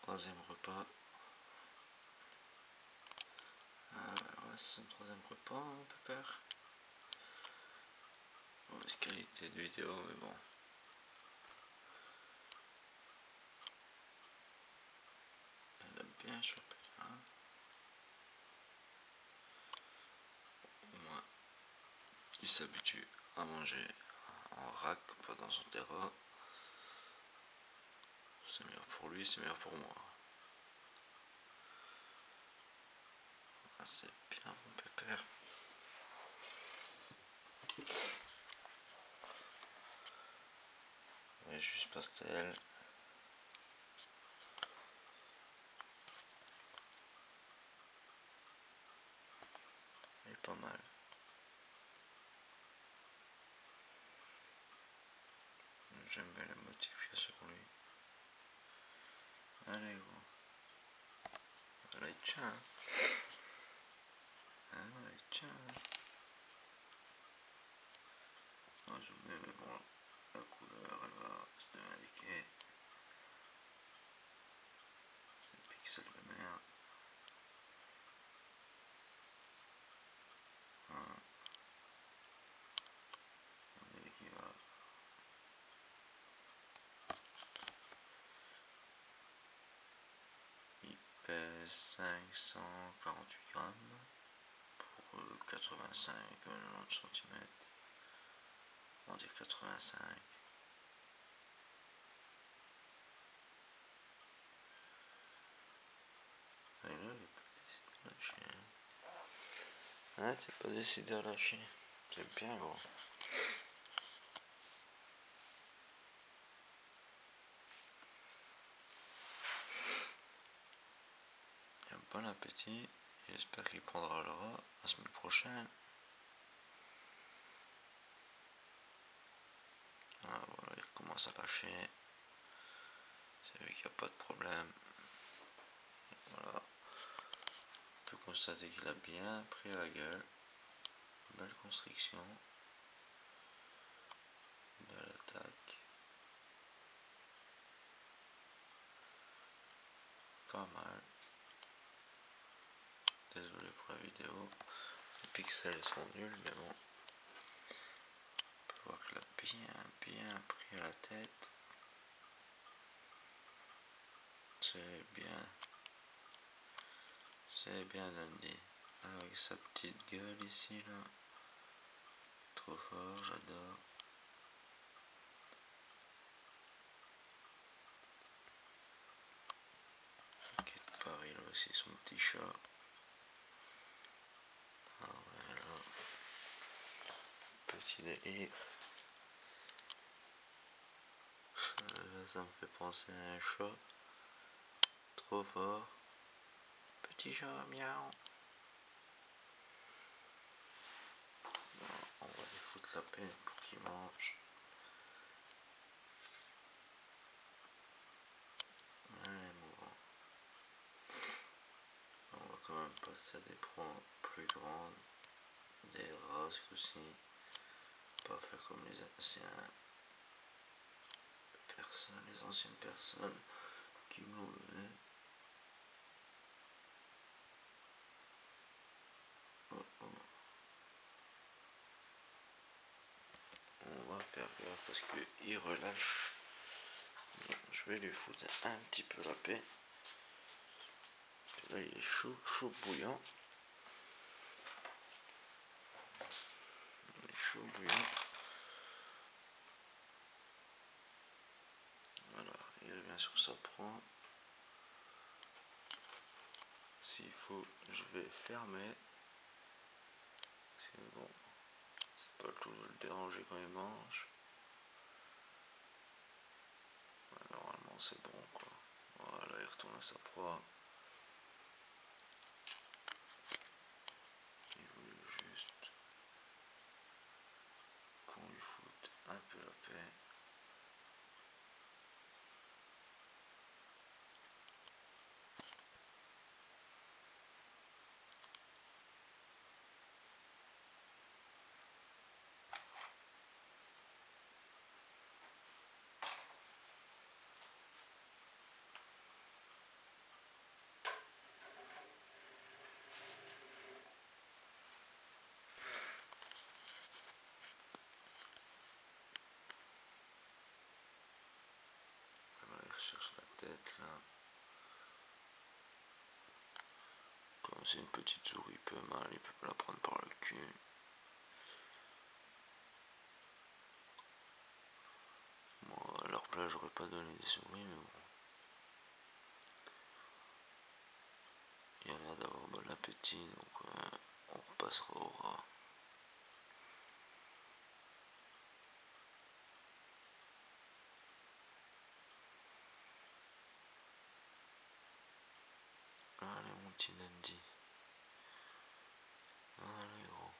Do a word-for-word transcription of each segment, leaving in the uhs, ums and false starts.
troisième repas. Euh, ouais, c'est son troisième repas, hein, pépère. Mauvaise qualité de vidéo, mais bon. Elle aime bien choper, hein. Au moins, il s'habitue à manger en rack, pas dans son terrain. C'est meilleur pour lui, c'est meilleur pour moi. Ah, c'est bien mon pépère. Ouais, juste pastel. Il est pas mal. J'aime bien les motifs qu'il y a sur lui. Allez gros. Allez tiens. Allez tiens. Ah, je mets mais bon, la couleur elle va se indiquer. C'est pixel de merde. Voilà. On dirait qu'il va. Il pèse cinq cent quarante-huit grammes pour euh, quatre-vingt-cinq quatre-vingt-dix centimètres. On va dire quatre-vingt-cinq. Et là, il n'est pas décidé à lâcher. Hein, t'es pas décidé à lâcher. C'est bien gros. Il a un bon appétit. J'espère qu'il prendra le rat la semaine prochaine. Ah voilà, il commence à lâcher. C'est vu qu'il n'y a pas de problème. Voilà. On peut constater qu'il a bien pris à la gueule. Belle constriction. Belle attaque. Pas mal. Désolé pour la vidéo. Les pixels sont nuls, mais bon. On peut voir qu'il a bien, bien pris à la tête. C'est bien. C'est bien Dundee. Avec sa petite gueule ici, là. Trop fort, j'adore. T'inquiète pas, il a aussi son petit chat. Ah ouais, là. Petit délire. Là, ça me fait penser à un chat. Trop fort. Petit chat, miaou. Bon, on va lui foutre la peine pour qu'il mange. Allez, mourant. On va quand même passer à des proies plus grandes. Des races aussi. Pas faire comme les anciens personnes, les anciennes personnes qui me l'ont donné. Oh, oh. On va faire gaffe parce qu'il relâche. Je vais lui foutre un petit peu la paix. Là il est chaud, chaud bouillant. Il est chaud bouillant. Voilà, il revient sur sa proie. S'il faut, je vais fermer. C'est bon. C'est pas tout de le déranger quand il mange. Ouais, normalement c'est bon quoi. Voilà, il retourne à sa proie. Il voulait juste qu'on lui foute un peu la paix. c'est une petite souris, il peut mal, il peut la prendre par le cul. Moi, à leur place, j'aurais pas donné des souris, mais bon. Il a l'air d'avoir bon appétit, donc euh, on repassera au rat. Allez mon petit dandy. Allez gros.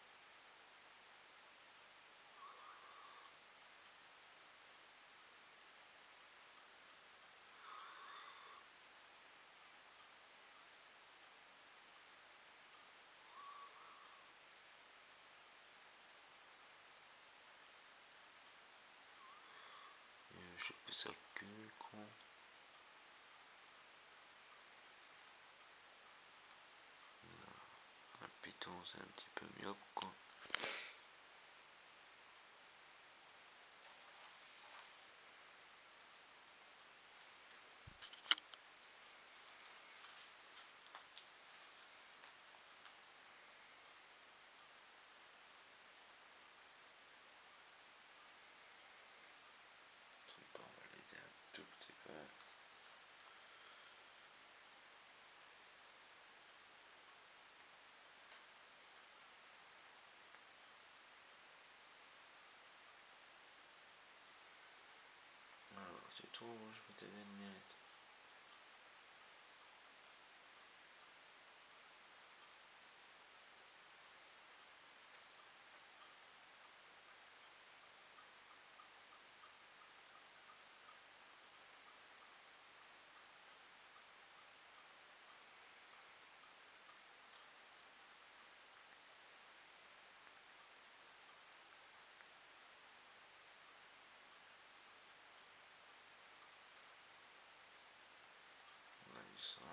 Il a chopé sa queue, con. Un python, c'est un petit peu myope, quoi. On va l'aider un tout petit peu. Alors, tu trouves, je vais t'aider une miette. On a mis ça.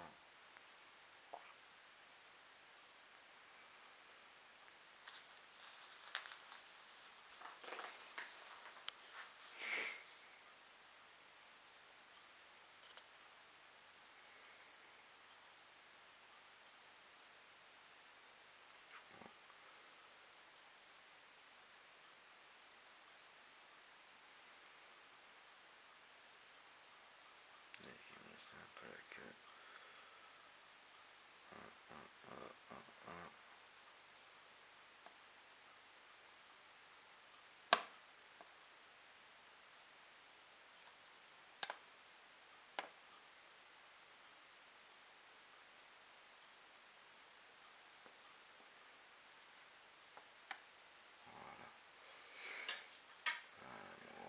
Et il me laisse un peu la queue. Un, un, un, un, un. Voilà. Ah, bon.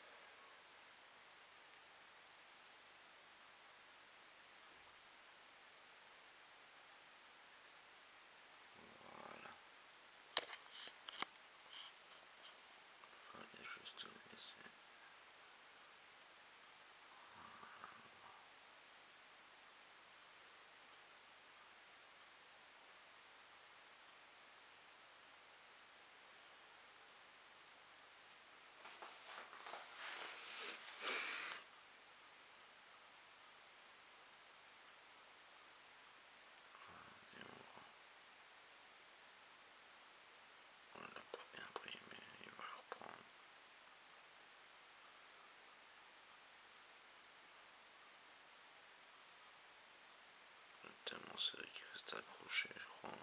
Voilà. Fallait juste le laisser. Et on l'a pas bien pris, mais il va le reprendre. Tellement serré qu'il reste accroché, je crois.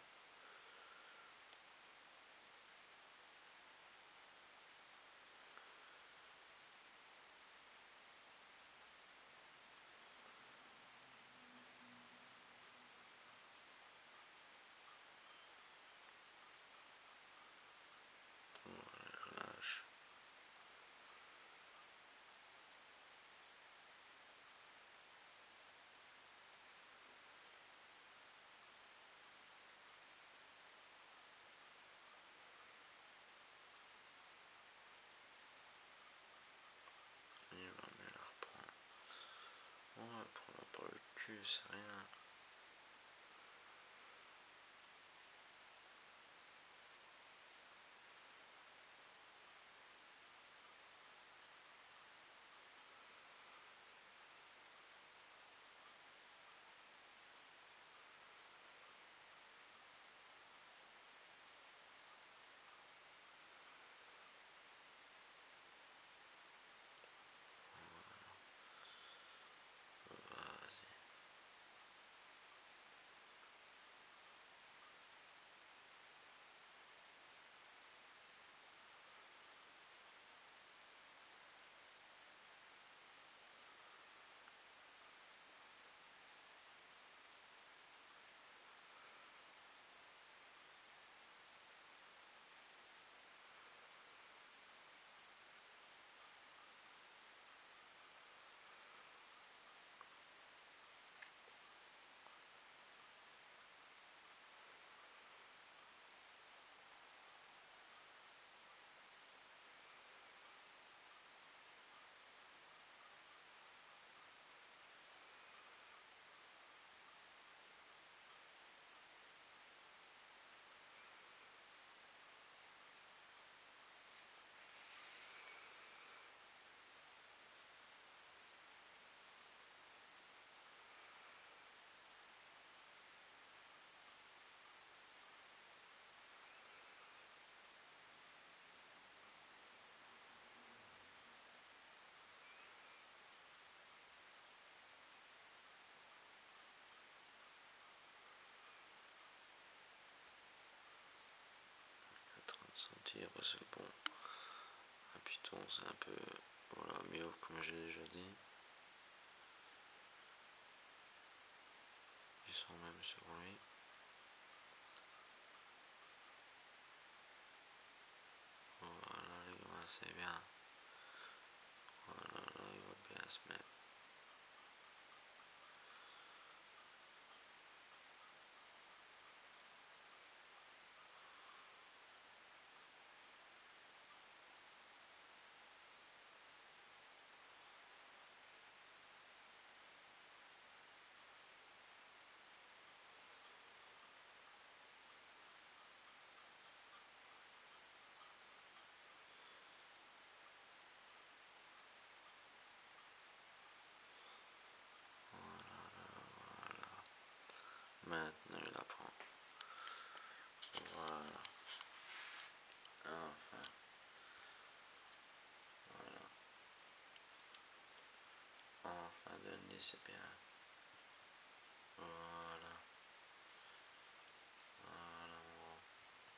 Voilà, je lâche. Il va mieux la reprendre. On va prendre par le cul, c'est rien. écrire parce que bon, un Python c'est un peu voilà mieux comme j'ai déjà dit. Ils sont même sur lui. Voilà les gars, c'est bien. Voilà, là il va bien se mettre. Maintenant il apprend. Voilà. Enfin. Voilà. Enfin Denis c'est bien. Voilà. Voilà mon gros.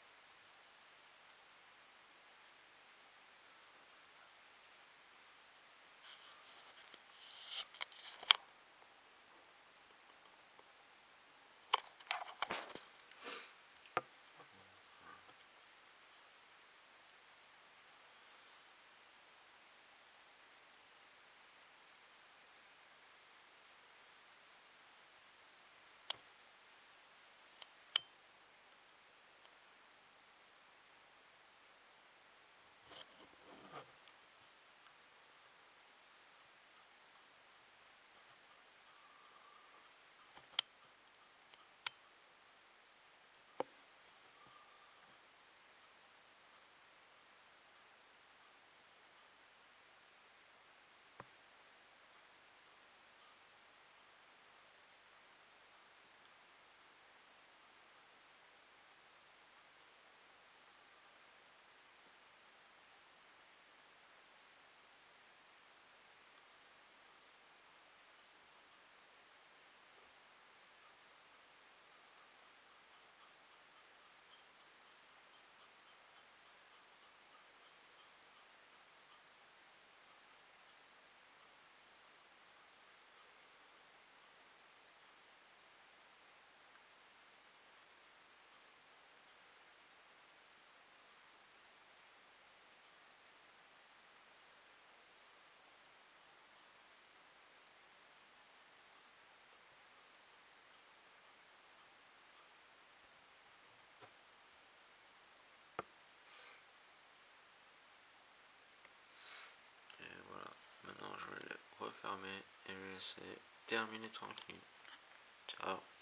Et voilà. Maintenant je vais le refermer et le laisser terminer tranquille. Ciao.